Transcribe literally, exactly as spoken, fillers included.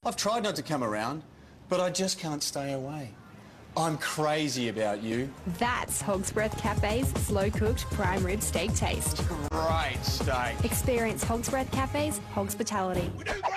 I've tried not to come around, but I just can't stay away. I'm crazy about you. That's Hogs Breath Cafe's slow-cooked prime rib steak taste. Great steak. Experience Hogs Breath Cafe's hospitality.